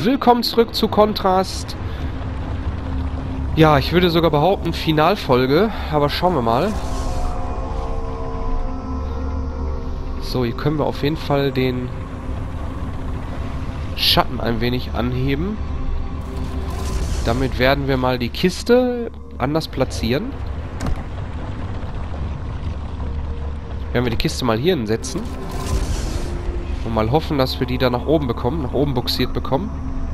willkommen zurück zu Kontrast. Ja, ich würde sogar behaupten, Finalfolge, aber schauen wir mal. So, hier können wir auf jeden Fall den Schatten ein wenig anheben. Damit werden wir mal die Kiste anders platzieren. Werden wir die Kiste mal hier hinsetzen. Und mal hoffen, dass wir die da nach oben bekommen, nach oben buxiert bekommen.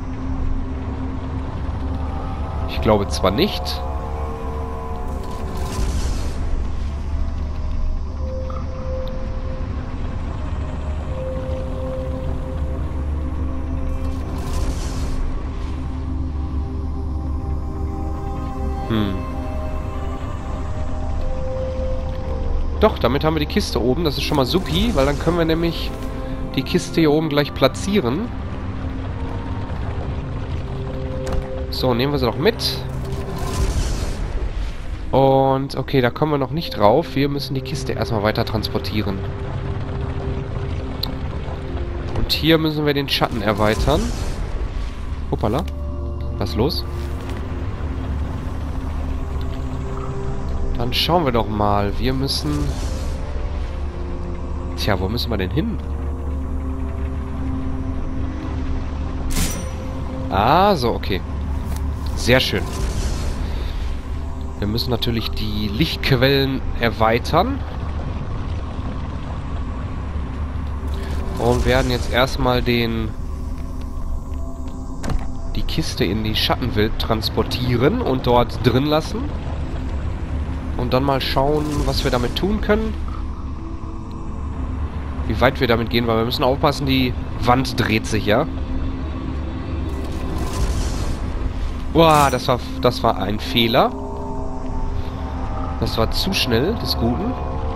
Ich glaube zwar nicht. Doch, damit haben wir die Kiste oben. Das ist schon mal supi, weil dann können wir nämlich die Kiste hier oben gleich platzieren. So, nehmen wir sie doch mit. Und, okay, da kommen wir noch nicht drauf. Wir müssen die Kiste erstmal weiter transportieren. Und hier müssen wir den Schatten erweitern. Hoppala. Was ist los? Dann schauen wir doch mal. Wir müssen... Tja, wo müssen wir denn hin? Ah, so, okay. Sehr schön. Wir müssen natürlich die Lichtquellen erweitern. Und werden jetzt erstmal die Kiste in die Schattenwelt transportieren und dort drin lassen. Und dann mal schauen, was wir damit tun können. Wie weit wir damit gehen, weil wir müssen aufpassen, die Wand dreht sich, ja. Boah, das war ein Fehler. Das war zu schnell des Guten.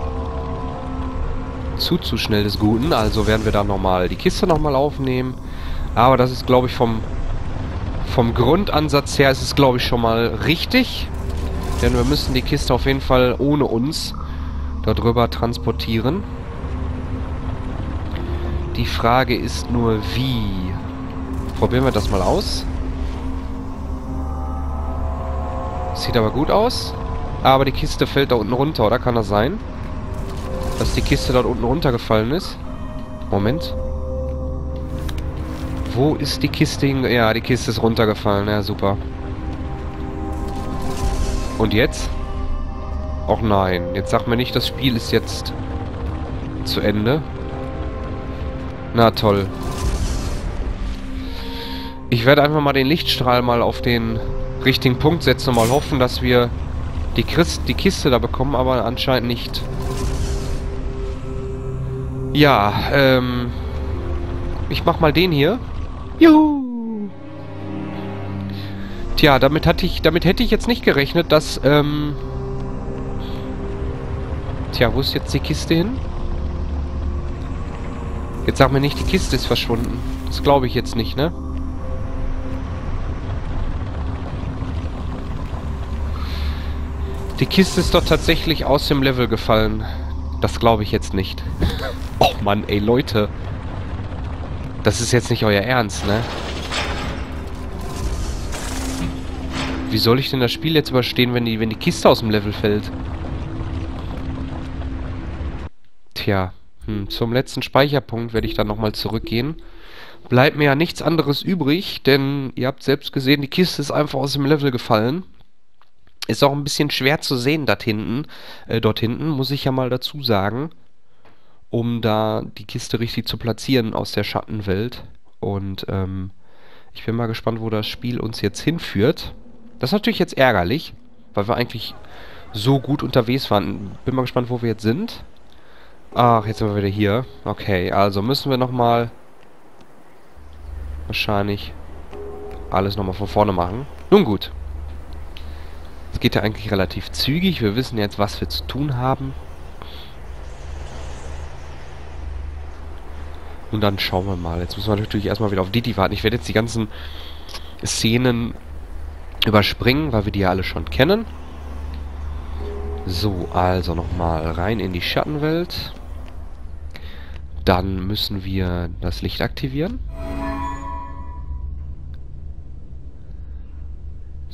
Zu schnell des Guten. Also werden wir da nochmal die Kiste nochmal aufnehmen. Aber das ist, glaube ich, vom Grundansatz her ist es, glaube ich, schon mal richtig. Denn wir müssen die Kiste auf jeden Fall ohne uns darüber transportieren. Die Frage ist nur, wie. Probieren wir das mal aus. Sieht aber gut aus. Aber die Kiste fällt da unten runter, oder? Kann das sein? Dass die Kiste dort unten runtergefallen ist? Moment. Wo ist die Kiste hin? Ja, die Kiste ist runtergefallen. Ja, super. Und jetzt? Och nein. Jetzt sag mir nicht, das Spiel ist jetzt zu Ende. Na toll. Ich werde einfach mal den Lichtstrahl mal auf den richtigen Punkt setzen und mal hoffen, dass wir die Kiste da bekommen, aber anscheinend nicht. Ja, ich mach mal den hier. Juhu! Tja, damit hätte ich jetzt nicht gerechnet, dass, Tja, wo ist jetzt die Kiste hin? Jetzt sag mir nicht, die Kiste ist verschwunden. Das glaube ich jetzt nicht, ne? Die Kiste ist doch tatsächlich aus dem Level gefallen. Das glaube ich jetzt nicht. Oh Mann, ey, Leute. Das ist jetzt nicht euer Ernst, ne? Wie soll ich denn das Spiel jetzt überstehen, wenn die Kiste aus dem Level fällt? Tja, zum letzten Speicherpunkt werde ich dann nochmal zurückgehen. Bleibt mir ja nichts anderes übrig, denn ihr habt selbst gesehen, die Kiste ist einfach aus dem Level gefallen. Ist auch ein bisschen schwer zu sehen dort hinten, muss ich ja mal dazu sagen, um da die Kiste richtig zu platzieren aus der Schattenwelt. Und ich bin mal gespannt, wo das Spiel uns jetzt hinführt. Das ist natürlich jetzt ärgerlich, weil wir eigentlich so gut unterwegs waren. Bin mal gespannt, wo wir jetzt sind. Ach, jetzt sind wir wieder hier. Okay, also müssen wir nochmal wahrscheinlich alles nochmal von vorne machen. Nun gut. Es geht ja eigentlich relativ zügig. Wir wissen jetzt, was wir zu tun haben. Und dann schauen wir mal. Jetzt müssen wir natürlich erstmal wieder auf Didi warten. Ich werde jetzt die ganzen Szenen überspringen, weil wir die ja alle schon kennen. So, also nochmal rein in die Schattenwelt. Dann müssen wir das Licht aktivieren.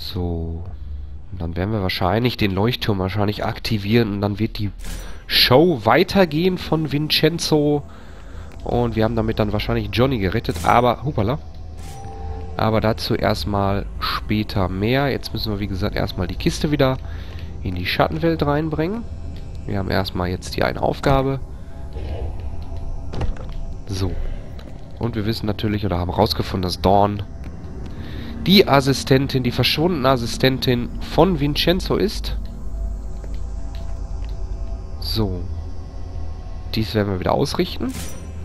So. Und dann werden wir wahrscheinlich den Leuchtturm aktivieren und dann wird die Show weitergehen von Vincenzo. Und wir haben damit dann wahrscheinlich Johnny gerettet, aber, hupala. Aber dazu erstmal später mehr. Jetzt müssen wir, wie gesagt, erstmal die Kiste wieder in die Schattenwelt reinbringen. Wir haben erstmal jetzt hier eine Aufgabe. So. Und wir wissen natürlich, oder haben rausgefunden, dass Dawn die Assistentin, die verschwundene Assistentin von Vincenzo ist. So. Dies werden wir wieder ausrichten.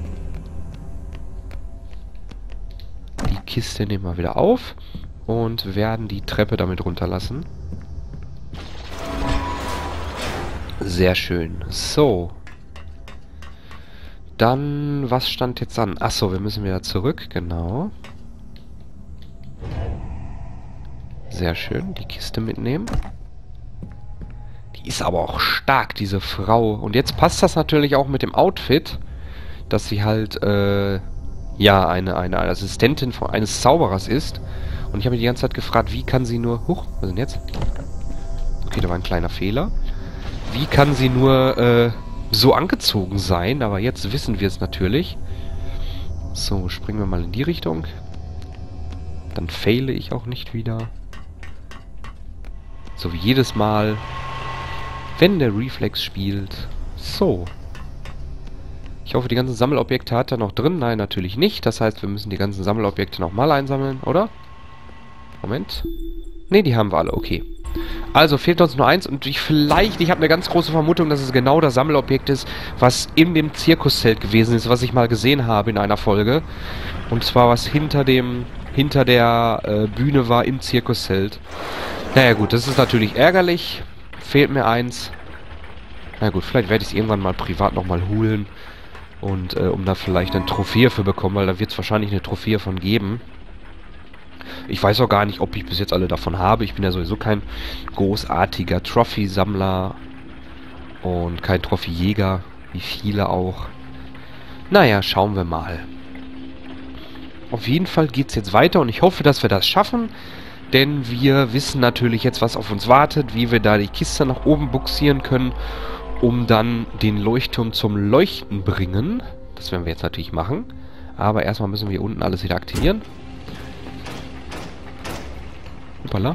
Die Kiste nehmen wir wieder auf und werden die Treppe damit runterlassen. Sehr schön. So. Dann, was stand jetzt an? Achso, wir müssen wieder zurück, genau. Sehr schön, die Kiste mitnehmen. Die ist aber auch stark, diese Frau. Und jetzt passt das natürlich auch mit dem Outfit, dass sie halt, ja, eine Assistentin eines Zauberers ist. Und ich habe mich die ganze Zeit gefragt, wie kann sie nur... Huch, was ist denn jetzt? Okay, da war ein kleiner Fehler. Wie kann sie nur, so angezogen sein? Aber jetzt wissen wir es natürlich. So, springen wir mal in die Richtung. Dann faile ich auch nicht wieder. So wie jedes Mal, wenn der Reflex spielt. So. Ich hoffe, die ganzen Sammelobjekte hat er noch drin. Nein, natürlich nicht. Das heißt, wir müssen die ganzen Sammelobjekte nochmal einsammeln, oder? Moment. Ne, die haben wir alle. Okay. Also fehlt uns nur eins und ich habe eine ganz große Vermutung, dass es genau das Sammelobjekt ist, was in dem Zirkuszelt gewesen ist, was ich mal gesehen habe in einer Folge. Und zwar was hinter der Bühne war im Zirkuszelt. Naja gut, das ist natürlich ärgerlich. Fehlt mir eins. Na gut, vielleicht werde ich es irgendwann mal privat nochmal holen. Und um da vielleicht eine Trophäe für bekommen, weil da wird es wahrscheinlich eine Trophäe von geben. Ich weiß auch gar nicht, ob ich bis jetzt alle davon habe. Ich bin ja sowieso kein großartiger Trophy-Sammler und kein Trophy-Jäger, wie viele auch. Naja, schauen wir mal. Auf jeden Fall geht es jetzt weiter und ich hoffe, dass wir das schaffen. Denn wir wissen natürlich jetzt, was auf uns wartet, wie wir da die Kiste nach oben buxieren können, um dann den Leuchtturm zum Leuchten bringen. Das werden wir jetzt natürlich machen. Aber erstmal müssen wir hier unten alles wieder aktivieren. Hoppala.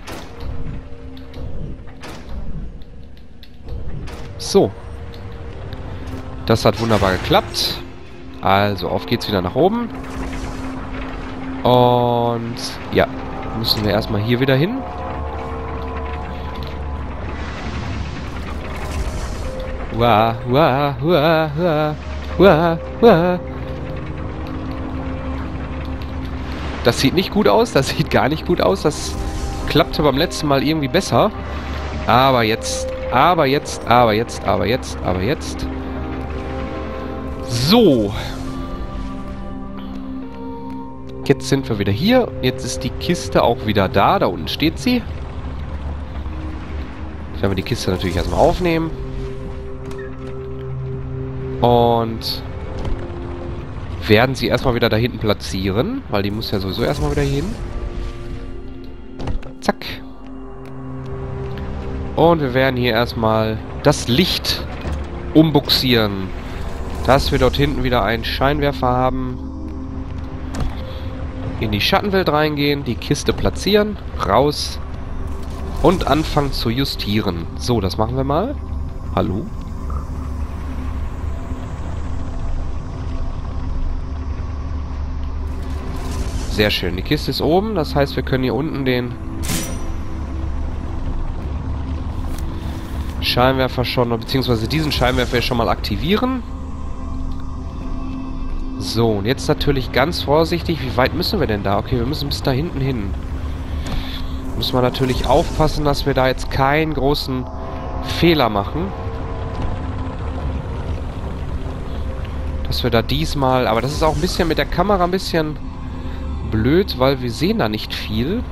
So. Das hat wunderbar geklappt. Also, auf geht's wieder nach oben. Und ja, müssen wir erstmal hier wieder hin. Wah, wah, wah, wah, wah, wah. Das sieht nicht gut aus, das sieht gar nicht gut aus. Das klappte beim letzten Mal irgendwie besser. Aber jetzt. So. Jetzt sind wir wieder hier. Jetzt ist die Kiste auch wieder da. Da unten steht sie. Jetzt werden wir die Kiste natürlich erstmal aufnehmen. Und werden sie erstmal wieder da hinten platzieren. Weil die muss ja sowieso erstmal wieder hier hin. Zack. Und wir werden hier erstmal das Licht umbuxieren. Dass wir dort hinten wieder einen Scheinwerfer haben. In die Schattenwelt reingehen, die Kiste platzieren, raus und anfangen zu justieren. So, das machen wir mal. Hallo? Sehr schön, die Kiste ist oben, das heißt, wir können hier unten den Scheinwerfer schon, beziehungsweise diesen Scheinwerfer schon mal aktivieren. So, und jetzt natürlich ganz vorsichtig, wie weit müssen wir denn da? Okay, wir müssen bis da hinten hin. Müssen wir natürlich aufpassen, dass wir da jetzt keinen großen Fehler machen. Dass wir da diesmal... Aber das ist auch ein bisschen mit der Kamera ein bisschen blöd, weil wir sehen da nicht viel.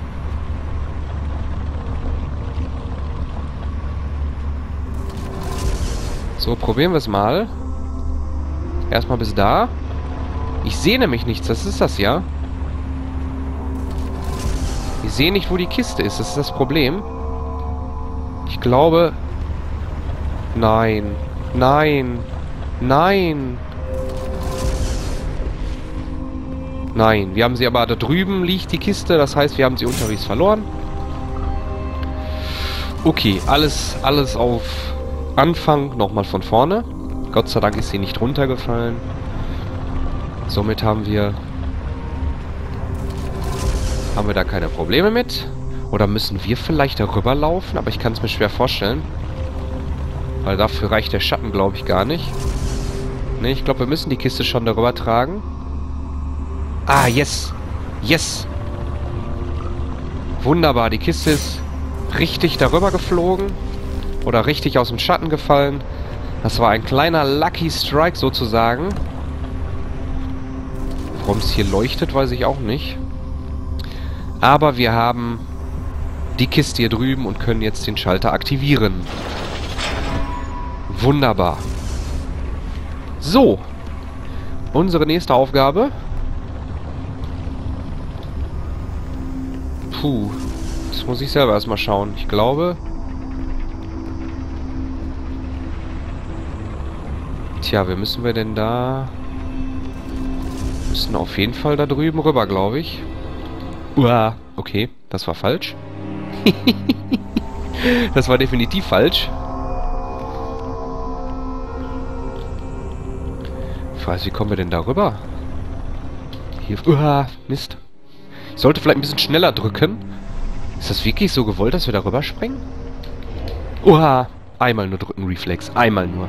So, probieren wir es mal. Erstmal bis da. Ich sehe nämlich nichts, das ist das ja. Ich sehe nicht, wo die Kiste ist. Das ist das Problem. Ich glaube... Nein. Nein. Nein. Nein. Wir haben sie aber... Da drüben liegt die Kiste. Das heißt, wir haben sie unterwegs verloren. Okay. Alles auf Anfang. Nochmal von vorne. Gott sei Dank ist sie nicht runtergefallen. Somit haben wir da keine Probleme mit. Oder müssen wir vielleicht darüber laufen? Aber ich kann es mir schwer vorstellen. Weil dafür reicht der Schatten, glaube ich, gar nicht. Ne, ich glaube, wir müssen die Kiste schon darüber tragen. Ah, yes. Yes. Wunderbar, die Kiste ist richtig darüber geflogen. Oder richtig aus dem Schatten gefallen. Das war ein kleiner Lucky Strike sozusagen. Warum es hier leuchtet, weiß ich auch nicht. Aber wir haben die Kiste hier drüben und können jetzt den Schalter aktivieren. Wunderbar. So. Unsere nächste Aufgabe. Puh. Das muss ich selber erstmal schauen. Ich glaube... Tja, wie müssen wir denn da... Wir müssen auf jeden Fall da drüben rüber, glaube ich. Uah, okay, das war falsch. Das war definitiv falsch. Ich weiß, wie kommen wir denn da rüber? Hier... Uah, Mist. Ich sollte vielleicht ein bisschen schneller drücken. Ist das wirklich so gewollt, dass wir da rüber springen? Uah, einmal nur drücken, Reflex. Einmal nur.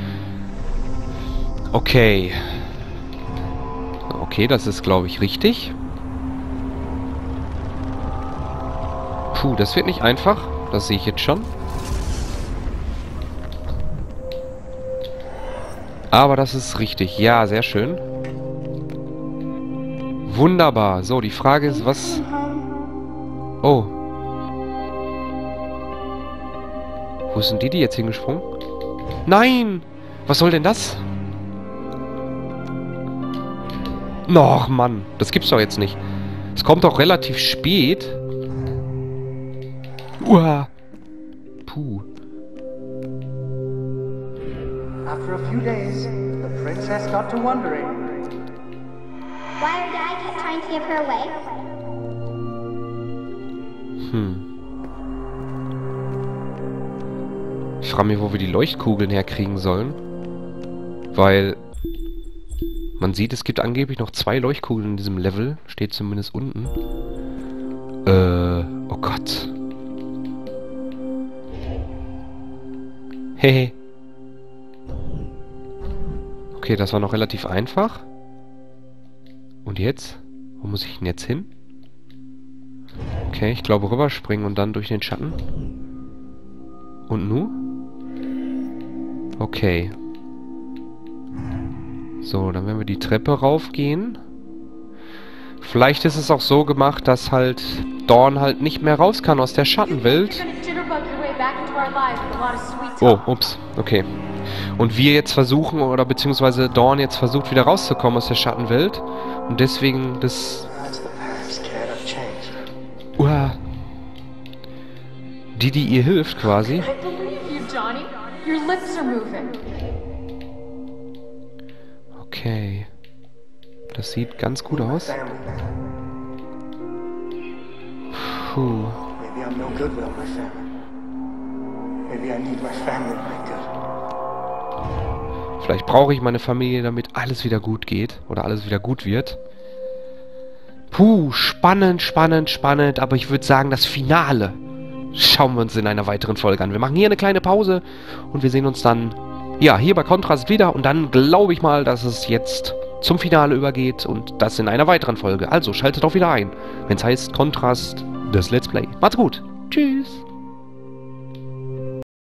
Okay. Okay, das ist, glaube ich, richtig. Puh, das wird nicht einfach. Das sehe ich jetzt schon. Aber das ist richtig. Ja, sehr schön. Wunderbar. So, die Frage ist, was... Oh. Wo sind die jetzt hingesprungen? Nein! Was soll denn das? Och, Mann. Das gibt's doch jetzt nicht. Es kommt doch relativ spät. Uah. Puh. After a few days, the princess got to wondering. Why our dad kept trying to give her away? Ich frage mich, wo wir die Leuchtkugeln herkriegen sollen. Weil... Man sieht, es gibt angeblich noch 2 Leuchtkugeln in diesem Level. Steht zumindest unten. Oh Gott. Hehe. Okay, das war noch relativ einfach. Und jetzt? Wo muss ich denn jetzt hin? Okay, ich glaube rüberspringen und dann durch den Schatten. Und nu? Okay. So, dann werden wir die Treppe raufgehen. Vielleicht ist es auch so gemacht, dass halt Dawn halt nicht mehr raus kann aus der Schattenwelt. Oh, ups, okay. Und wir jetzt versuchen, oder beziehungsweise Dawn jetzt versucht, wieder rauszukommen aus der Schattenwelt. Und deswegen das... Uah. Die ihr hilft quasi. Okay. Das sieht ganz gut aus. Puh. Vielleicht brauche ich meine Familie, damit alles wieder gut geht. Oder alles wieder gut wird. Puh, spannend, spannend, spannend. Aber ich würde sagen, das Finale schauen wir uns in einer weiteren Folge an. Wir machen hier eine kleine Pause und wir sehen uns dann, ja, hier bei Kontrast wieder. Und dann glaube ich mal, dass es jetzt zum Finale übergeht und das in einer weiteren Folge. Also schaltet auch wieder ein, wenn es heißt Kontrast, das Let's Play. Macht's gut. Tschüss.